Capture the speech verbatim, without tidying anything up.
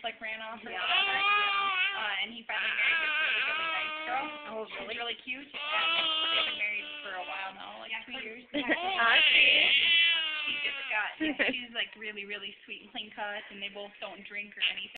like ran off or Yeah. whatever. Uh, and he finally married this really, really nice girl. Oh, She's really? really cute. And they've been married for a while now, like two years. I see. She just got, she's like really, really sweet and clean cut, and they both don't drink or anything.